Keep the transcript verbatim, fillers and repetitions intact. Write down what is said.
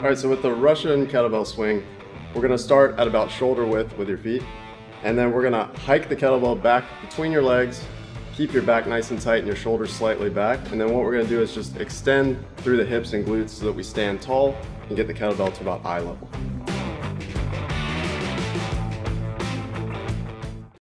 Alright, so with the Russian kettlebell swing, we're going to start at about shoulder width with your feet, and then we're going to hike the kettlebell back between your legs, keep your back nice and tight and your shoulders slightly back, and then what we're going to do is just extend through the hips and glutes so that we stand tall and get the kettlebell to about eye level.